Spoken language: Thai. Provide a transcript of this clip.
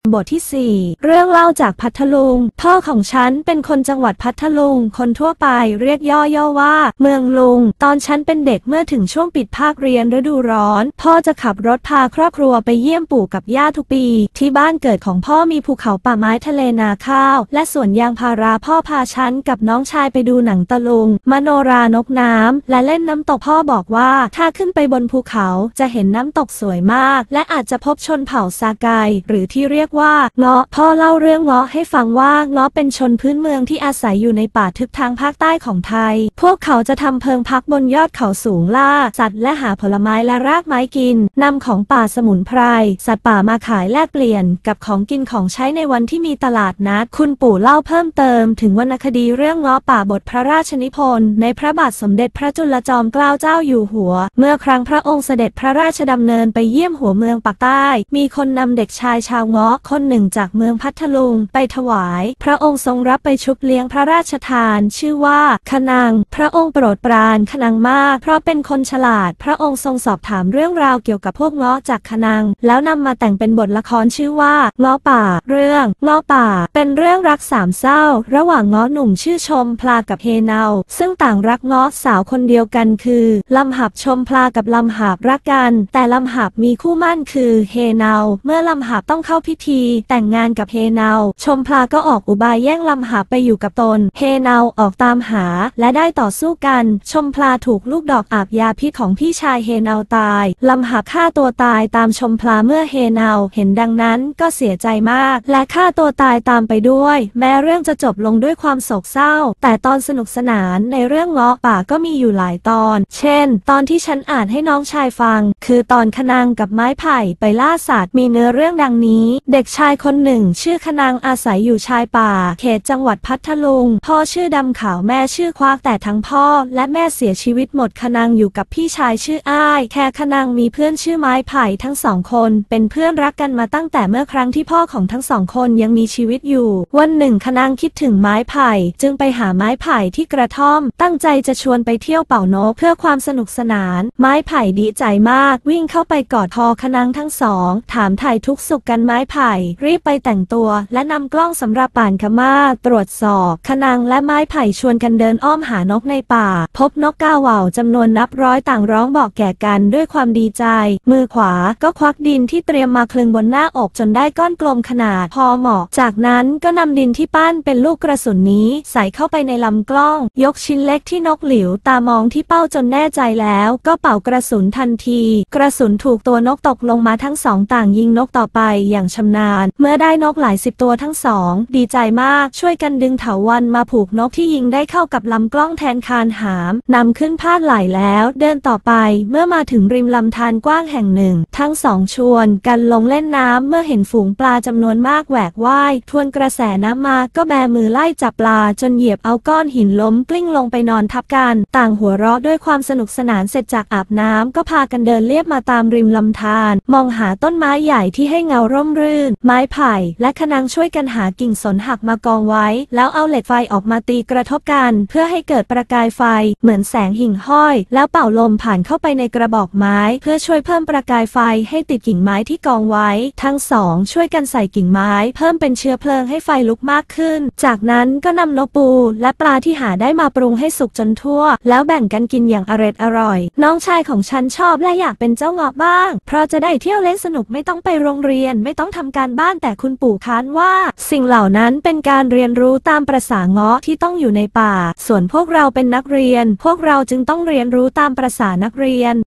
บทที่ 4 เรื่องเล่าจากพัทลุงพ่อของฉันเป็นคนจังหวัดพัทลุงคนทั่วไปเรียกย่อๆว่าเมืองลุงตอนฉันเป็นเด็กเมื่อถึงช่วงปิดภาคเรียนฤดูร้อนพ่อจะขับรถพาครอบครัวไปเยี่ยมปู่กับย่าทุกปีที่บ้านเกิดของพ่อมีภูเขาป่าไม้ทะเลนาข้าวและสวนยางพาราพ่อพาฉันกับน้องชายไปดูหนังตะลุงมโนรานกน้ำและเล่นน้ำตกพ่อบอกว่าถ้าขึ้นไปบนภูเขาจะเห็นน้ำตกสวยมากและอาจจะพบชนเผ่าซาไกหรือที่เรียกว่าเงาะพ่อเล่าเรื่องเงาะให้ฟังว่าเงาะเป็นชนพื้นเมืองที่อาศัยอยู่ในป่าทึบทางภาคใต้ของไทยพวกเขาจะทำเพิงพักบนยอดเขาสูงล่าสัตว์และหาผลไม้และรากไม้กินนำของป่าสมุนไพรสัตว์ป่ามาขายแลกเปลี่ยนกับของกินของใช้ในวันที่มีตลาดนัดคุณปู่เล่าเพิ่มเติมถึงวรรณคดีเรื่องเงาะป่าบทพระราชนิพนธ์ในพระบาทสมเด็จพระจุลจอมเกล้าเจ้าอยู่หัวเมื่อครั้งพระองค์เสด็จพระราชดำเนินไปเยี่ยมหัวเมืองปากใต้มีคนนำเด็กชายชาวเงาะคนหนึ่งจากเมืองพัทลุงไปถวายพระองค์ทรงรับไปชุบเลี้ยงพระราชทานชื่อว่าคะนังพระองค์โปรดปรานคะนังมากเพราะเป็นคนฉลาดพระองค์ทรงสอบถามเรื่องราวเกี่ยวกับพวกเงาะจากคะนังแล้วนำมาแต่งเป็นบทละครชื่อว่าเงาะป่าเรื่องเงาะป่าเป็นเรื่องรักสามเศร้าระหว่างเงาะหนุ่มชื่อชมพลากับเฮเนาซึ่งต่างรักเงาะสาวคนเดียวกันคือลำหับชมพลากับลำหับรักกันแต่ลำหับมีคู่มั่นคือเฮเนาเมื่อลำหับต้องเข้าพิธีแต่งงานกับเฮเนาชมพลาก็ออกอุบายแย่งลำหับไปอยู่กับตนเฮเนาออกตามหาและได้ต่อสู้กันชมพลาถูกลูกดอกอาบยาพิษของพี่ชายเฮเนาตายลำหับฆ่าตัวตายตามชมพลาเมื่อเฮเนาเห็นดังนั้นก็เสียใจมากและฆ่าตัวตายตามไปด้วยแม้เรื่องจะจบลงด้วยความโศกเศร้าแต่ตอนสนุกสนานในเรื่องเงาะป่าก็มีอยู่หลายตอนเช่นตอนที่ฉันอ่านให้น้องชายฟังคือตอนคะนังกับไม้ไผ่ไปล่าสัตว์มีเนื้อเรื่องดังนี้เด็กชายคนหนึ่งชื่อคะนังอาศัยอยู่ชายป่าเขตจังหวัดพัทลุงพ่อชื่อดำขาวแม่ชื่อควักแต่ทั้งพ่อและแม่เสียชีวิตหมดคะนังอยู่กับพี่ชายชื่ออ้ายแค่คะนังมีเพื่อนชื่อไม้ไผ่ทั้งสองคนเป็นเพื่อนรักกันมาตั้งแต่เมื่อครั้งที่พ่อของทั้งสองคนยังมีชีวิตอยู่วันหนึ่งคะนังคิดถึงไม้ไผ่จึงไปหาไม้ไผ่ที่กระท่อมตั้งใจจะชวนไปเที่ยวเป่านกเพื่อความสนุกสนานไม้ไผ่ดีใจมากวิ่งเข้าไปกอดคอคะนังทั้งสองถามไถ่ทุกสุขกันไม้ไผ่รีบไปแต่งตัวและนำกล้องสำหรับป่านขม่าตรวจสอบคะนังและไม้ไผ่ชวนกันเดินอ้อมหานกในป่าพบนกกาเหว่าจำนวนนับร้อยต่างร้องบอกแก่กันด้วยความดีใจมือขวาก็ควักดินที่เตรียมมาคลึงบนหน้าอกจนได้ก้อนกลมขนาดพอเหมาะจากนั้นก็นำดินที่ปั้นเป็นลูกกระสุนนี้ใส่เข้าไปในลำกล้องยกชิ้นเล็กที่นกหลิวตามองที่เป้าจนแน่ใจแล้วก็เป่ากระสุนทันทีกระสุนถูกตัวนกตกลงมาทั้งสองต่างยิงนกต่อไปอย่างชำนาญเมื่อได้นกหลายสิบตัวทั้งสองดีใจมากช่วยกันดึงเถาวัลย์มาผูกนกที่ยิงได้เข้ากับลำกล้องแทนคานหามนำขึ้นพาดไหล่แล้วเดินต่อไปเมื่อมาถึงริมลำธารกว้างแห่งหนึ่งทั้งสองชวนกันลงเล่นน้ำเมื่อเห็นฝูงปลาจำนวนมากแหวกว่ายทวนกระแสน้ำมาก็แบมือไล่จับปลาจนเหยียบเอาก้อนหินล้มกลิ้งลงไปนอนทับกันต่างหัวเราะด้วยความสนุกสนานเสร็จจากอาบน้ำก็พากันเดินเลียบมาตามริมลำธารมองหาต้นไม้ใหญ่ที่ให้เงาร่มรื่นไม้ไผ่และคะนังช่วยกันหากิ่งสนหักมากองไว้แล้วเอาเหล็กไฟออกมาตีกระทบกันเพื่อให้เกิดประกายไฟเหมือนแสงหิ่งห้อยแล้วเป่าลมผ่านเข้าไปในกระบอกไม้เพื่อช่วยเพิ่มประกายไฟให้ติดกิ่งไม้ที่กองไว้ทั้งสองช่วยกันใส่กิ่งไม้เพิ่มเป็นเชื้อเพลิงให้ไฟลุกมากขึ้นจากนั้นก็นำนกปูและปลาที่หาได้มาปรุงให้สุกจนทั่วแล้วแบ่งกันกินอย่างอร่อยน้องชายของฉันชอบและอยากเป็นเจ้าเงาะบ้างเพราะจะได้เที่ยวเล่นสนุกไม่ต้องไปโรงเรียนไม่ต้องทำการบ้านแต่คุณปู่ค้านว่าสิ่งเหล่านั้นเป็นการเรียนรู้ตามประสาเงาะที่ต้องอยู่ในป่าส่วนพวกเราเป็นนักเรียนพวกเราจึงต้องเรียนรู้ตามประสานักเรียน